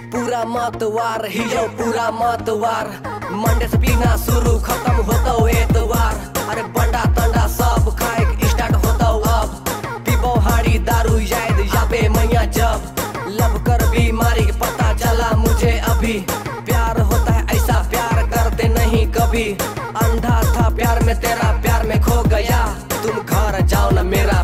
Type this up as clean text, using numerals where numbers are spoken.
पूरा मतवार ही यो पूरा मतवार। मंडे से पीना शुरू खत्म होता एतवार। अरे बंडा तंडा सब खाए स्टार्ट होता अब। पीबो हाड़ी दारू याद याबे मैया जब। लब कर बीमारी पता चला मुझे अभी। प्यार होता है ऐसा प्यार करते नहीं कभी। अंधा था प्यार में तेरा प्यार में खो गया। तुम घर जाओ ना मेरा